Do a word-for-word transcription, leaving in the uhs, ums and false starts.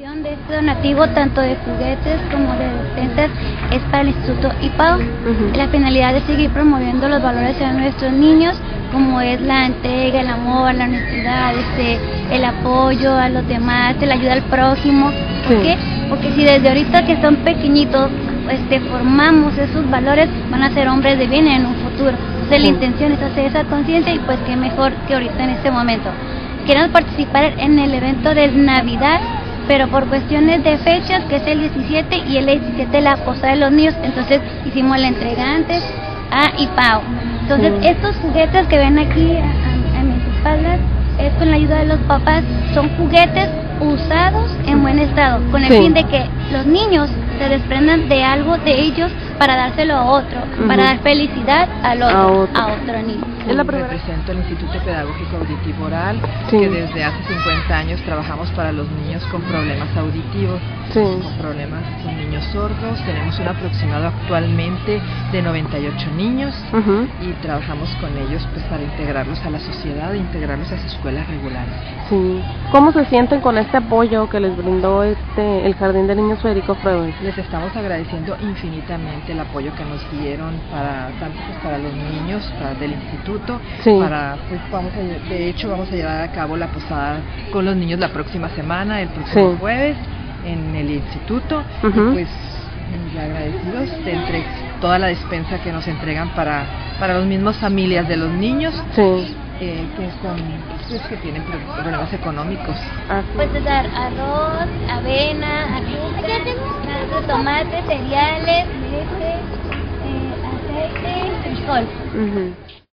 intención de este donativo, tanto de juguetes como de despensas, es para el Instituto I P A O. Uh-huh. La finalidad es seguir promoviendo los valores en nuestros niños, como es la entrega, el amor, la honestidad, este, el apoyo a los demás, la ayuda al prójimo. ¿Por sí. qué? Porque si desde ahorita que son pequeñitos este, formamos esos valores, van a ser hombres de bien en un futuro. Entonces sí. la intención es hacer esa conciencia y pues qué mejor que ahorita en este momento. Queremos participar en el evento de Navidad, pero por cuestiones de fechas, que es el diecisiete y el diecisiete la posada de los niños, entonces hicimos la entrega antes a I P A O. Entonces sí. estos juguetes que ven aquí a, a, a mis espaldas, es con la ayuda de los papás, son juguetes usados en buen estado, con el sí. fin de que los niños se desprendan de algo de ellos para dárselo a otro, uh-huh. para dar felicidad al otro, a otro, a otro niño. Es la Represento el Instituto Pedagógico Auditivo Oral, sí. que desde hace cincuenta años trabajamos para los niños con problemas auditivos, sí. con problemas con niños sordos. Tenemos un aproximado actualmente de noventa y ocho niños uh-huh. y trabajamos con ellos pues para integrarlos a la sociedad e integrarlos a sus escuelas regulares. Sí. ¿Cómo se sienten con este apoyo que les brindó este el Jardín de Niños Federico Freud? Les estamos agradeciendo infinitamente el apoyo que nos dieron para tanto pues, para los niños para, del instituto, sí. para pues vamos a, de hecho vamos a llevar a cabo la posada con los niños la próxima semana, el próximo sí. jueves en el instituto uh-huh. y pues muy agradecidos de entre toda la despensa que nos entregan para para los mismos familias de los niños. Sí. Eh, que son pues, que tienen problemas económicos. Ah, pues dar arroz, avena, azúcar, tomate, cereales, leche, eh, aceite, frijol. Uh-huh.